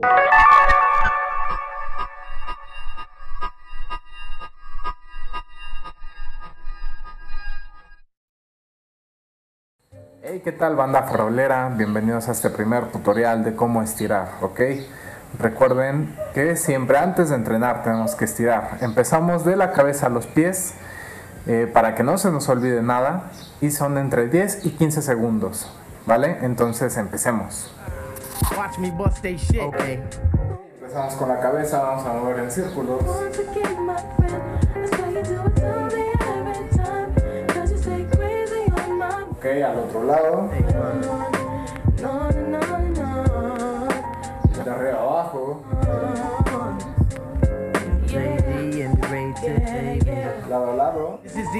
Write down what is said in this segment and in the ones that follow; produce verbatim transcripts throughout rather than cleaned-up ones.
Hey, ¿qué tal, banda farolera? Bienvenidos a este primer tutorial de cómo estirar, ¿ok? Recuerden que siempre antes de entrenar tenemos que estirar. Empezamos de la cabeza a los pies eh, para que no se nos olvide nada, y son entre diez y quince segundos, ¿vale? Entonces empecemos. Okay. Empezamos con la cabeza, vamos a mover en círculos. Ok, al otro lado. De arriba abajo. Lado a lado.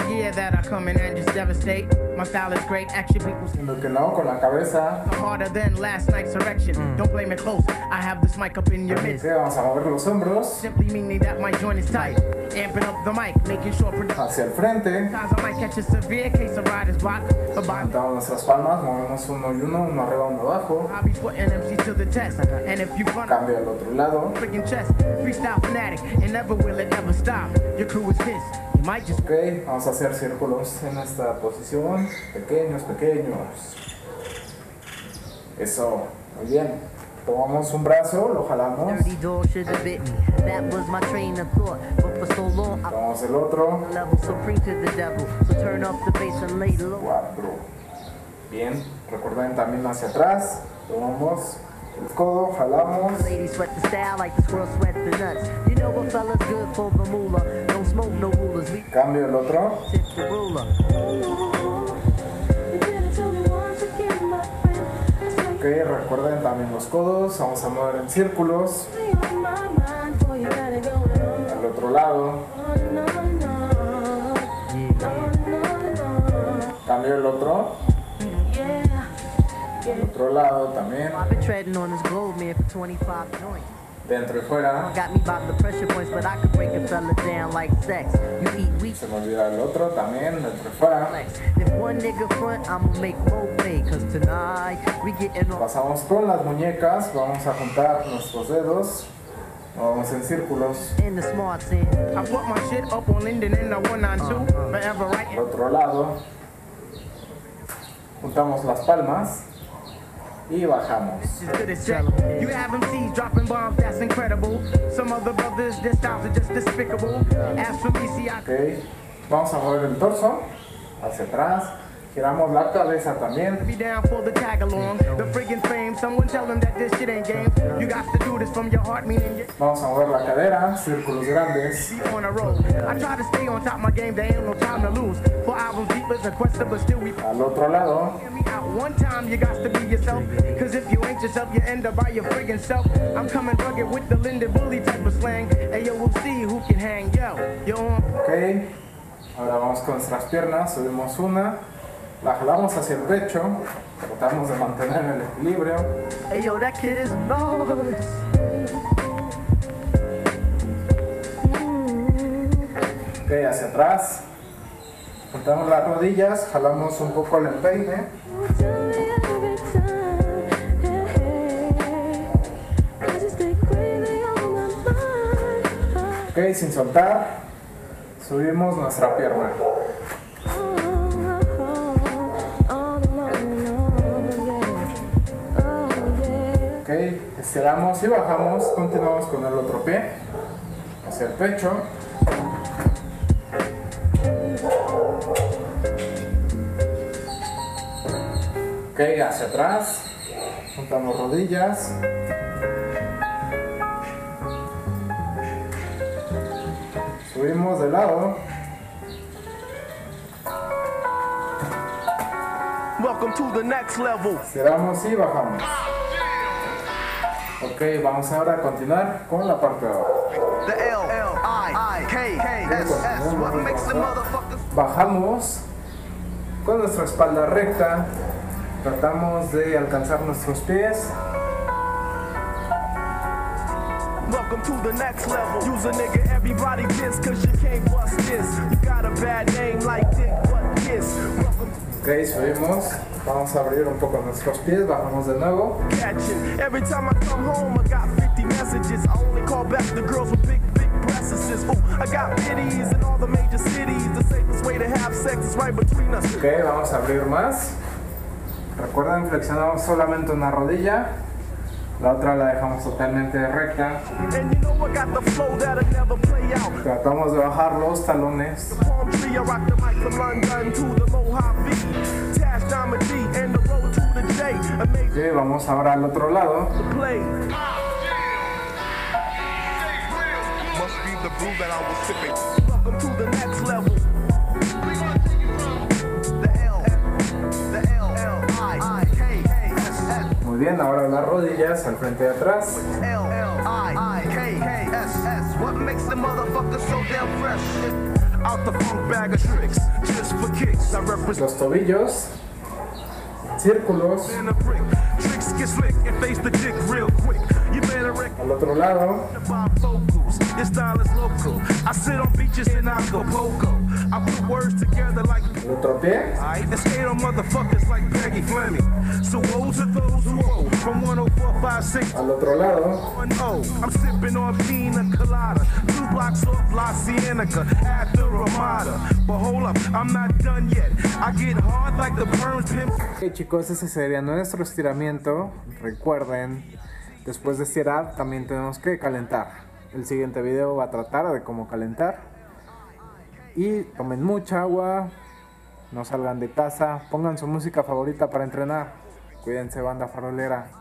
Lo que no, con la cabeza. Ok, vamos a mover los hombros hacia el frente. Levantamos nuestras palmas, movemos uno y uno, uno arriba, uno abajo. Cambio al otro lado. Ok, vamos a hacer círculos en esta posición, pequeños, pequeños. Eso, muy bien. Tomamos un brazo, lo jalamos. Tomamos el otro. Cuatro. Bien, recuerden también hacia atrás. Tomamos el codo, jalamos. Cambio el otro. Ok, recuerden también los codos, vamos a mover en círculos. Al otro lado. Cambio el otro. Al otro lado también. Dentro y fuera. Se me olvida el otro también, dentro y fuera. Pasamos con las muñecas, vamos a juntar nuestros dedos. Vamos en círculos. Al otro lado. Juntamos las palmas. Y bajamos. Ok, vamos a mover el torso hacia atrás. Giramos la cabeza también. Vamos a mover la cadera, círculos grandes. Al otro lado. Ok, ahora vamos con nuestras piernas, subimos una. La jalamos hacia el pecho, tratamos de mantener el equilibrio. Ok, hacia atrás. Juntamos las rodillas, jalamos un poco el empeine. Ok, sin soltar, subimos nuestra pierna. Estiramos y bajamos, continuamos con el otro pie hacia el pecho. Ok, hacia atrás, juntamos rodillas. Subimos de lado. Welcome to the next level. Estiramos y bajamos. Ok, vamos ahora a continuar con la parte de abajo. Bajamos con nuestra espalda recta. Tratamos de alcanzar nuestros pies. Welcome to the next level. Use a nigga, everybody diss, cause you can't bust this. You got a bad name like Dick, what this? Welcome to Ok, subimos. Vamos a abrir un poco nuestros pies. Bajamos de nuevo. Catching. Every time I come home, I got fifty messages. I only call back the girls with big, big breasts. Ooh, I got biddies in all the major cities. The safest way to have sex is right between us. Ok, vamos a abrir más. Recuerden, flexionamos solamente una rodilla. La otra la dejamos totalmente recta. And you know I got the flow that'll never play out. Tratamos de bajar los talones. Palm tree, I rock the mic from London to the Mojave. Tash Diamond D and the road to the J. Amazing Ok, vamos ahora al otro lado. to play. Must be the brew that I was sipping. Welcome to the next level. The L, the L, L, I, I, K, S, S, Muy bien, ahora las rodillas al frente y atrás. L, L, I, I, K, K, S, S. What makes the motherfucker so damn fresh? Out the funk bag of tricks, just for kicks. I represent Los tobillos. Círculos. in a brick. Tricks get slick and face the dick real quick. You better reckon Al otro lado. about vocals. Your style is local. I sit on beaches in Acapulco. I put words together like El otro pie. I and skate on motherfuckers like Peggy Fleming. So woe to those who owe from one oh four five six Al otro lado. one oh. I'm sipping on pina colada. Two blocks off La Cienega at the Ramada. But hold up, I'm not done yet. I get hard like the perms pimp. Ok, chicos, ese sería nuestro estiramiento. Recuerden, después de estirar también tenemos que calentar. El siguiente video va a tratar de cómo calentar. Y tomen mucha agua, no salgan de casa, pongan su música favorita para entrenar. Cuídense, banda farolera.